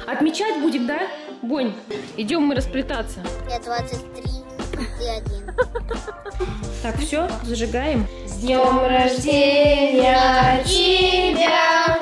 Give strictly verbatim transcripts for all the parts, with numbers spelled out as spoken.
Отмечать будем, да, Бонь? Идем мы расплетаться. Я двадцать три и один. Так, все, зажигаем. С днем рождения тебя!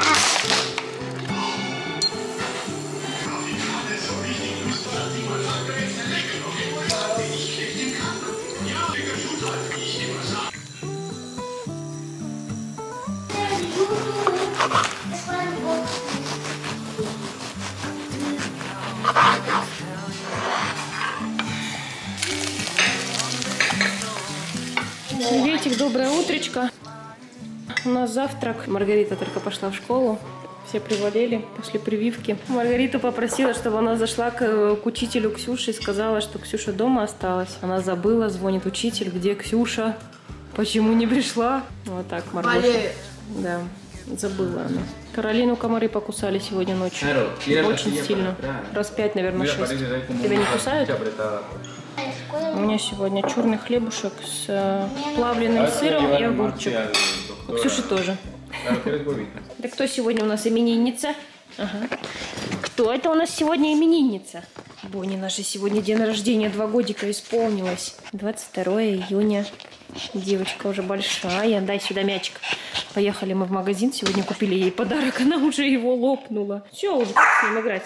Приветик, доброе утречко. У нас завтрак. Маргарита только пошла в школу. Все привалили после прививки. Маргарита попросила, чтобы она зашла к, к учителю Ксюши и сказала, что Ксюша дома осталась. Она забыла, звонит учитель, где Ксюша, почему не пришла. Вот так, Маргарита. Да, забыла она. Каролину комары покусали сегодня ночью. Очень сильно. Раз пять, наверное, шесть. Тебя не кусают? У меня сегодня черный хлебушек с э, плавленным сыром и огурчик. У Ксюши тоже. Да кто сегодня у нас именинница? Ага. Кто это у нас сегодня именинница? Бонни, наша сегодня день рождения, два годика исполнилось. двадцать второе июня. Девочка уже большая. Дай сюда мячик. Поехали мы в магазин. Сегодня купили ей подарок. Она уже его лопнула. Все, уже с ним играть.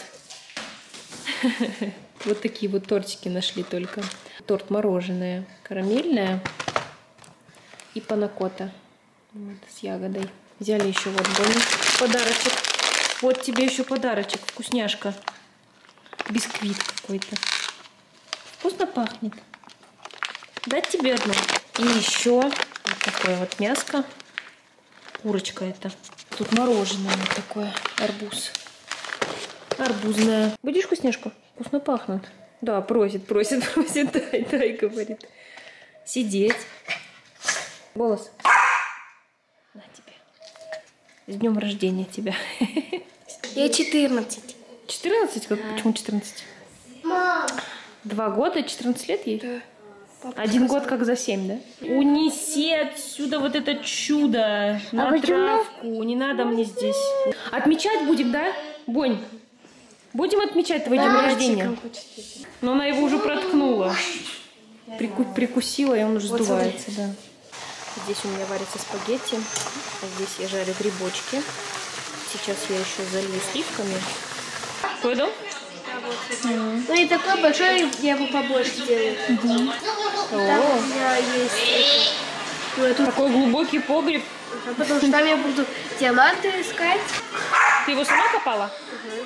Вот такие вот тортики нашли только. Торт мороженое, карамельное и панакота вот, с ягодой. Взяли еще вот Бонни подарочек. Вот тебе еще подарочек, вкусняшка. Бисквит какой-то. Вкусно пахнет. Дать тебе одну. И еще вот такое вот мяско. Курочка это. Тут мороженое вот такое. Арбуз. Арбузное. Будешь вкусняшку? Вкусно пахнут. Да, просит, просит, просит. Дай, дай, говорит. Сидеть. Голос. На тебе. С днем рождения тебя. Я четырнадцать. четырнадцать? Как? Почему четырнадцать? Мам. Два года, четырнадцать лет ей? Да. Папа Один сказал. год как за семь, да? Унеси отсюда вот это чудо на а травку. Не надо мне здесь. Отмечать будем, да, Бонь? Будем отмечать твой день рождения? Но она его уже проткнула. Прику прикусила, и он уже Вот сдувается, да. Здесь у меня варятся спагетти. А здесь я жарю грибочки. Сейчас я еще залью сливками. Твой дом? Mm. Ну и такой большой, я его побольше сделаю. Mm-hmm. Там О. у меня есть это, ну, это... Такой глубокий погреб. Потому что там я буду диаманты искать. Ты его сама копала? Угу.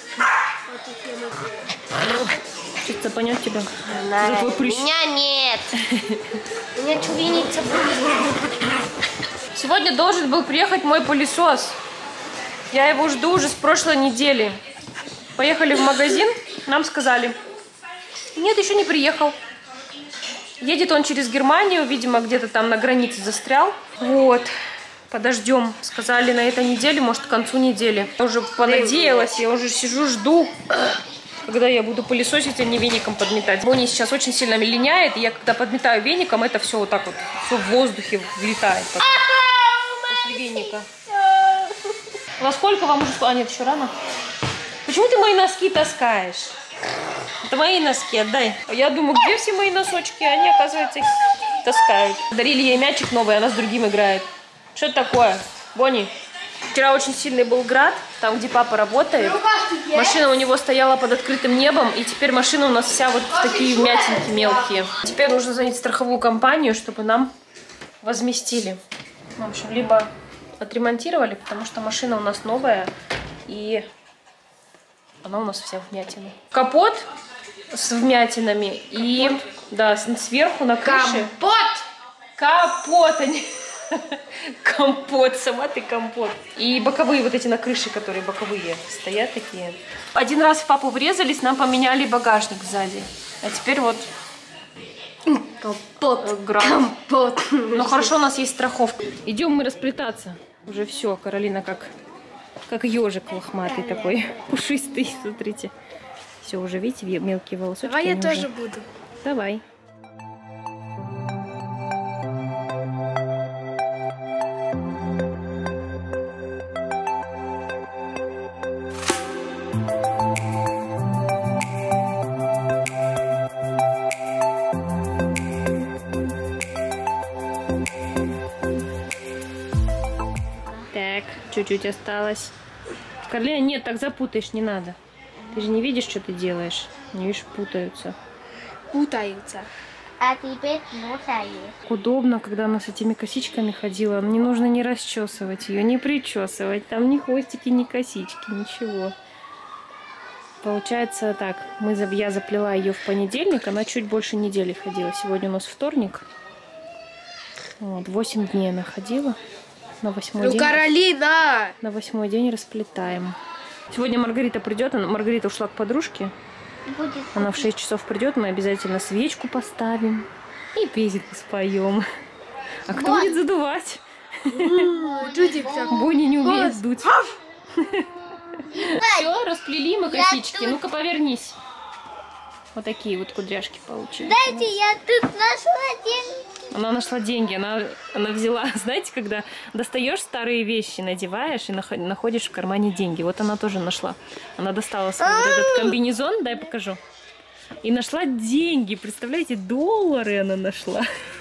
Хочется понять тебя. Да, за твой прыщ. меня нет. У меня чувиница будет. Сегодня должен был приехать мой пылесос. Я его жду уже с прошлой недели. Поехали в магазин, нам сказали, нет, еще не приехал. Едет он через Германию, видимо, где-то там на границе застрял. Вот, подождем. Сказали на этой неделе, может, к концу недели. Я уже понадеялась, я уже сижу, жду, когда я буду пылесосить, а не веником подметать. Бонни сейчас очень сильно линяет, и я когда подметаю веником, это все вот так вот, все в воздухе влетает. После веника. Во сколько вам уже... А, нет, еще рано. Почему ты мои носки таскаешь? Это мои носки, отдай. Я думаю, где все мои носочки? Они, оказывается, их таскают. Дарили ей мячик новый, она с другим играет. Что это такое, Бонни? Вчера очень сильный был град, там, где папа работает. Машина у него стояла под открытым небом, и теперь машина у нас вся вот в такие вмятинки мелкие. Теперь нужно занять страховую компанию, чтобы нам возместили. В общем, либо отремонтировали, потому что машина у нас новая, и... она у нас вся вмятина. Капот с вмятинами и да, сверху на крыше. Компот! Капот, а не... Компот, сама ты компот. И боковые вот эти на крыше, которые боковые стоят такие. Один раз в папу врезались, нам поменяли багажник сзади. А теперь вот... Компот. Град. Компот. Ну хорошо, у нас есть страховка. Идем мы расплетаться. Уже все, Каролина как... Как ежик лохматый такой, пушистый, смотрите. Все, уже видите, мелкие волосочки. Давай я тоже уже... буду. Давай. чуть-чуть осталось. Каролина, нет, так запутаешь, не надо. Ты же не видишь, что ты делаешь. Не видишь, путаются. Путаются. А теперь мусор. Удобно, когда она с этими косичками ходила. Не нужно не расчесывать ее, не причесывать. Там ни хвостики, ни косички, ничего. Получается так, мы, я заплела ее в понедельник, она чуть больше недели ходила. Сегодня у нас вторник. Вот, восемь дней она ходила. На восьмой Ну, день. Каролина! На восьмой день расплетаем. Сегодня Маргарита придет. Она, Маргарита ушла к подружке. Будет. Она в шесть часов придет. Мы обязательно свечку поставим. И песенку споем. А кто Вот. будет задувать? Чудик так. Бонни не умеет Голос. дуть. Все, расплели мы косички. тут. Ну-ка, повернись. Вот такие вот кудряшки получились. Дайте, я тут нашла деньги. Она нашла деньги, она, она взяла, знаете, когда достаешь старые вещи, надеваешь и нах- находишь в кармане деньги. Вот она тоже нашла. Она достала свой вот этот комбинезон, дай покажу. И нашла деньги, представляете, доллары она нашла.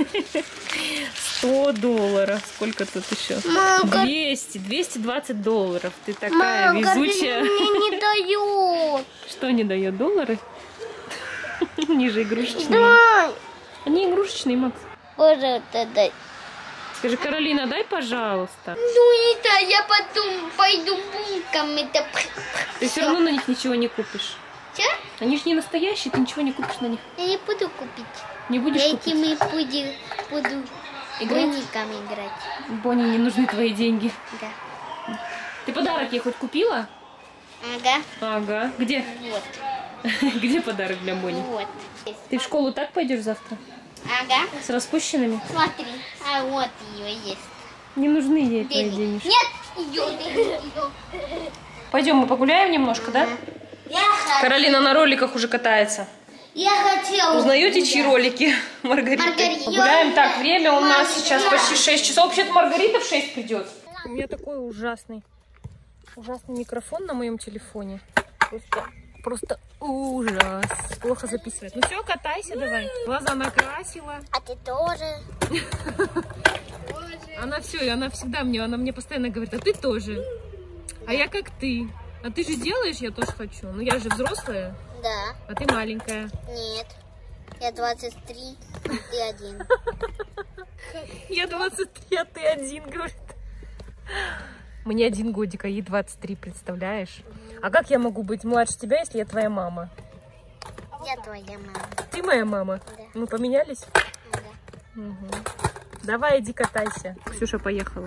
сто долларов, сколько тут еще? двести, двести двадцать долларов. Ты такая Мама, везучая. мне не дают. Что не дает, доллары? Они же игрушечные. Дай. Они игрушечные, Макс. Пожалуйста, дай. Скажи, Каролина, дай, пожалуйста. Ну не дай, я потом пойду бункам. Это... Ты все равно на них ничего не купишь. Че? Они же не настоящие, ты ничего не купишь на них. Я не буду купить. Не будешь Я купить? этими буду, буду Играть? боником играть. Бонни, не нужны твои деньги. Да. Ты подарок ей хоть купила? Ага. Ага. Где? Вот. Где подарок для Бонни? Вот. Ты в школу так пойдешь завтра? Ага. С распущенными? Смотри. А вот ее есть. Не нужны ей твои Деньги. денежки. Нет, ее, ее. Пойдем, мы погуляем немножко, да? Я, х- Каролина на роликах уже катается. я хотела. Узнаете, чьи ролики? Маргарита. Маргарита. Погуляем. Так, время у нас Маргарита. сейчас почти шесть часов. Вообще-то Маргарита в шесть придет. У меня такой ужасный, ужасный микрофон на моем телефоне. Просто, просто ужас. Плохо записывает. Ну все, катайся давай. Глаза накрасила. А ты тоже? Она все, она всегда мне, она мне постоянно говорит, а ты тоже. А я как ты. А ты же делаешь, я тоже хочу. Ну я же взрослая, Да. а ты маленькая. Нет. Я двадцать три, ты один. Я двадцать три, а ты один, говорит. Мне один годик, а ей двадцать три, представляешь? А как я могу быть младше тебя, если я твоя мама? Я твоя мама. Ты моя мама? Да. Мы поменялись? Да. Угу. Давай, иди катайся. Ксюша поехала.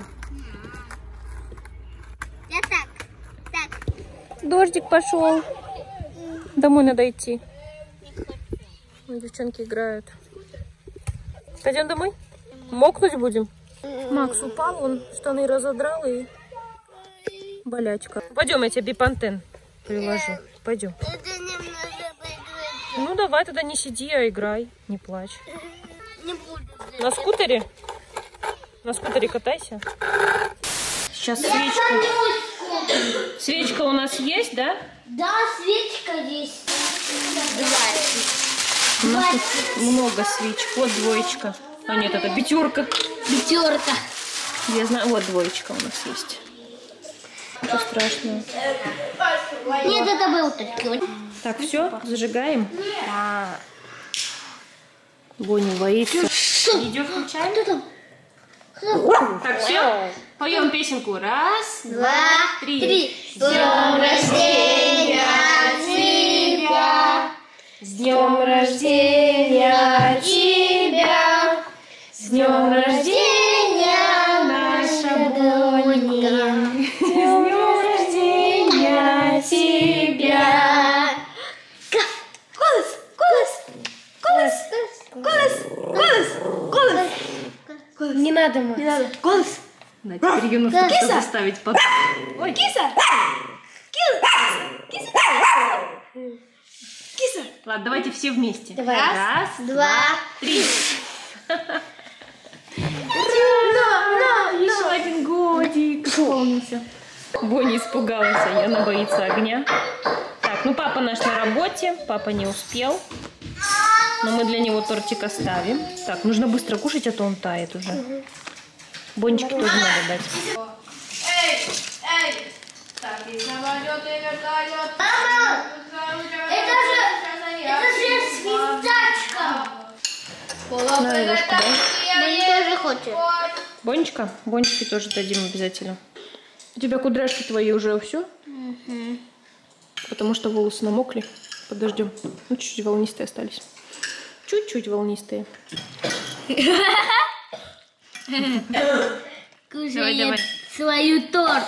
Я так. Так. Дождик пошел. Домой надо идти. Ой, девчонки играют. Пойдем домой? Мокнуть будем? Макс упал, он штаны разодрал и болячка. Пойдем, я тебе бипантен приложу. Пойдем. Это немножко поиграть. Ну давай тогда не сиди, а играй. Не плачь. Не буду. На скутере? На скутере катайся. Сейчас свечку. Свечка у нас есть, да? Да, свечка есть. У нас тут много свечек. Вот двоечка. А нет, это пятерка. Пятерка. Я знаю, вот двоечка у нас есть. Ничего страшного. Нет, это был только. Так, все, зажигаем. Да. Бонни боится. Видео включаем. Так, все. Поем песенку. Раз, Два, три. три. С днем рождения тебя. С днем рождения тебя. С днем рождения, наша Бонни. С днем рождения тебя. Голос, голос, голос, голос, голос, голос. Не надо, Макс. Не надо. Голос. Да, теперь ее нужно Киса. заставить под... Ой, Киса. Киса. Киса. ладно, давайте все вместе. Давай. Раз, Два, три. Еще один годик исполнился. Бонни испугалась, а она боится огня. Так, ну папа наш на работе, папа не успел. Но мы для него тортик оставим. Так, нужно быстро кушать, а то он тает уже. Бончики тоже надо дать. Самолеты, вертолеты. Мама! Это же... Это же свистачка. На, Ивушка, дай. Бонни тоже хочет. Бонечка? Бонечке тоже дадим обязательно. У тебя кудряшки твои уже все? Угу. Потому что волосы намокли под дождем. Ну, чуть-чуть волнистые остались. Чуть-чуть волнистые. Кушает свою торт.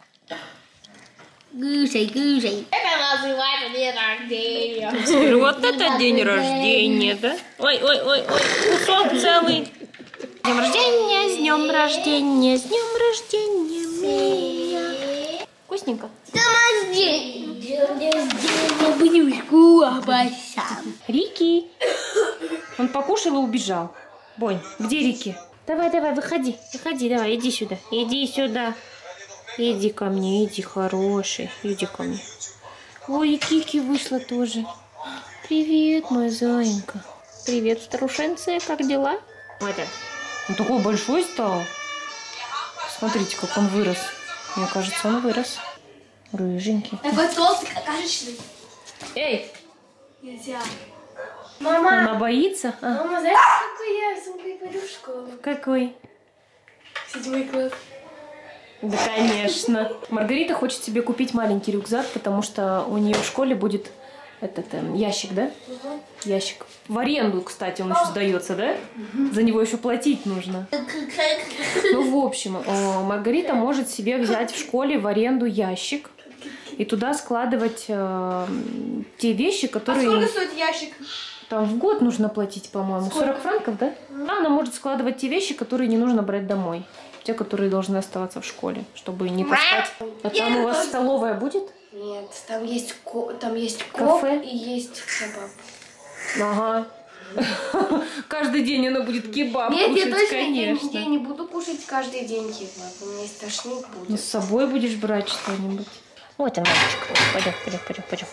Кушай, кушай. Это называется день рождения. Вот это день рождения, да? Ой, ой, ой, ой, кусок целый. С днем рождения, с днем рождения, с днем рождения, Мия. Вкусненько? День рождения. День рождения, Бнюшку, обожаю. Рики. Он покушал и убежал. Бонь, где Рики? Давай, давай, выходи, выходи, давай, иди сюда, иди сюда. Иди ко мне, иди, хороший, иди ко мне. Ой, и Кики вышла тоже. Привет, моя зайенька. Привет, старушенция, как дела? Вот это. Он такой большой стал. Смотрите, как он вырос. Мне кажется, он вырос. Рыженький. Такой толстый, как кашечный. Эй! Нельзя. Мама, Она боится? А? мама, знаешь, какой я сумкой пойду в школу? Какой? Седьмой класс. Да, конечно. Маргарита хочет себе купить маленький рюкзак, потому что у нее в школе будет этот эм, ящик, да? Угу. Ящик. В аренду, кстати, он еще сдается, да? Угу. За него еще платить нужно. Ну, в общем, о, Маргарита может себе взять в школе в аренду ящик и туда складывать э, те вещи, которые... А сколько стоит ящик? Там в год нужно платить, по-моему, сорок франков, да? А она может складывать те вещи, которые не нужно брать домой. Те, которые должны оставаться в школе, чтобы не таскать. А там у вас столовая будет? Нет, там есть, ко там есть кафе и есть кебаб. Ага. Каждый день она будет кебаб Нет, кушать, я точно конечно. я, я не буду кушать каждый день кебаб. У меня есть тошнит будет. Ну, с собой будешь брать что-нибудь. Вот он, мальчик. Пойдем, пойдем, пойдем, пойдем.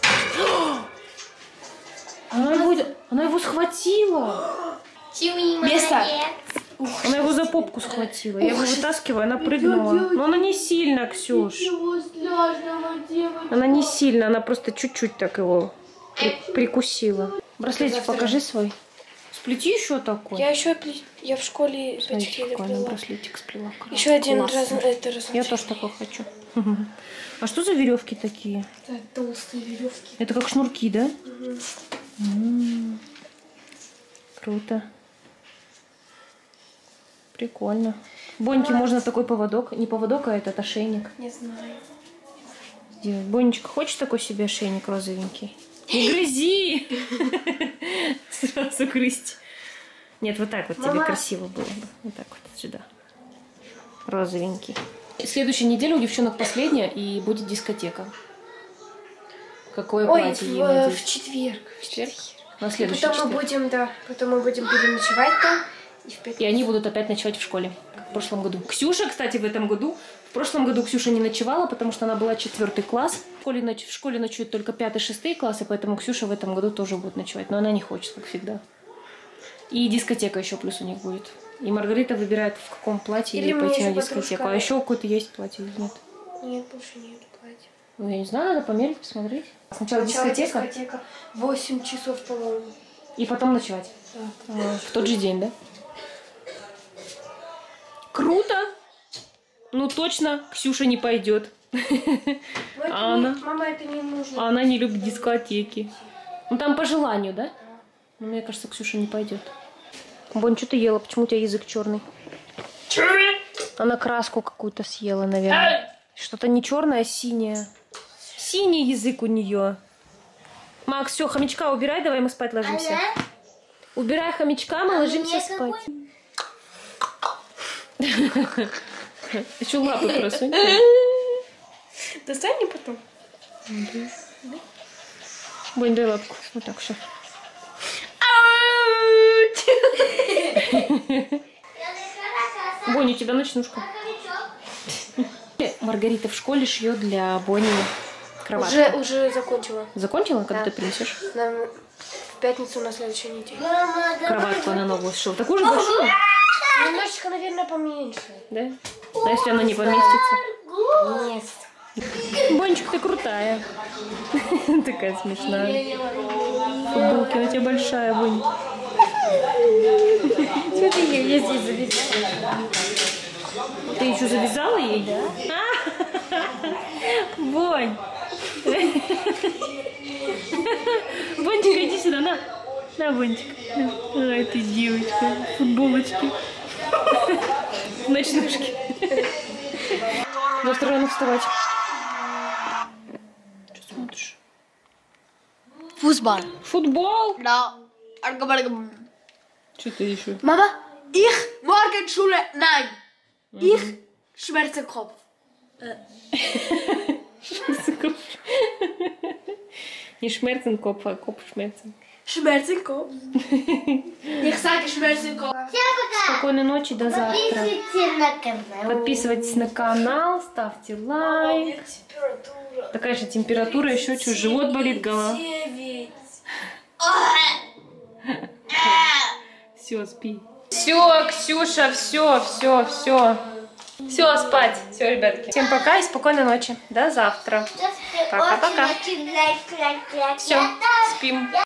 Она его, она его схватила. Место. Она его за попку схватила. Я его вытаскиваю, она прыгнула. Но она не сильно, Ксюш. Она не сильно, она просто чуть-чуть так его при прикусила. Браслетик покажи свой. Сплети еще такой. Я еще я в школе Смотрите, какой она браслетик сплела. Еще один раз это раз. Я тоже такой хочу. А что за веревки такие? Это толстые веревки. Это как шнурки, да? Угу. М-м-м. Круто. Прикольно. Боньке можно такой поводок. Не поводок, а этот ошейник. Не знаю. Сделать. Бонечка, хочешь такой себе ошейник розовенький? Не грызи! Сразу грызть. Нет, вот так вот тебе красиво было бы. Вот так вот сюда. Розовенький. Следующая неделя у девчонок последняя, и будет дискотека. Какое Ой, платье ей в, надеть? в четверг. В четверг? На И следующий потом четверг. мы будем, да, потом мы будем переночевать там. И, в пятницу. И они будут опять ночевать в школе, как в прошлом году. Ксюша, кстати, в этом году. В прошлом году Ксюша не ночевала, потому что она была четвертый класс. В школе, ноч... в школе ночуют только пятый, шестый классы, поэтому Ксюша в этом году тоже будет ночевать. Но она не хочет, как всегда. И дискотека еще плюс у них будет. И Маргарита выбирает, в каком платье Или ей пойти на подружка... дискотеку. А еще какое-то есть платье или нет? Нет, больше нет платья. Ну, я не знаю, надо померить, посмотреть. Сначала, Сначала дискотека, дискотека. восемь часов, по-моему. и потом ночевать. Да. А, в тот же день, да? Круто! Ну точно, Ксюша не пойдет. А она? Мама, это не нужно. А она не любит дискотеки. Ну там по желанию, да? Но мне кажется, Ксюша не пойдет. Бонь, что ты ела? Почему у тебя язык черный? Она краску какую-то съела, наверное. Что-то не черное, а синее. Синий язык у нее. Макс, все, хомячка убирай, давай мы спать ложимся. Убирай хомячка, мы ложимся спать. Еще лапы просунь. Достань мне потом. Бонь, дай лапку. Вот так, все. Бонь, у тебя ночнушка. Маргарита в школе шьет для Бонни кроватку. Уже, уже закончила. Закончила? Когда Да. ты принесешь? Нам в пятницу на следующей неделе. Кроватку она новую сшила. Такую же большую? Немножечко, наверное, поменьше. Да? А если она не поместится? Нет. Бончик, ты крутая. Такая смешная. Футболка у тебя большая, Бонь. Смотри, я здесь завязала. Ты еще завязала ей? Да. Бонь. Бончик, иди сюда, на. На, Бончик. Ай, ты девочка. Футболочки. Ночнушки. Завтра рано вставать. Что смотришь? Fußball. Футбол? Да. Что ты еще? Mama, ich morgen Schule. Nein. Ich Schmerzenkopf. Не Шмерценкопф, а Коп Шмерцен. Schmerzenkopf. Ich sage Schmerzenkopf. Спокойной ночи, до завтра. Подписывайтесь на канал, ставьте лайк. Такая же температура, еще что, живот болит, голова. Все, спи. Все, Ксюша, все, все, все. Все, спать. Все, ребятки. Всем пока и спокойной ночи. До завтра. Пока-пока. Все, спим.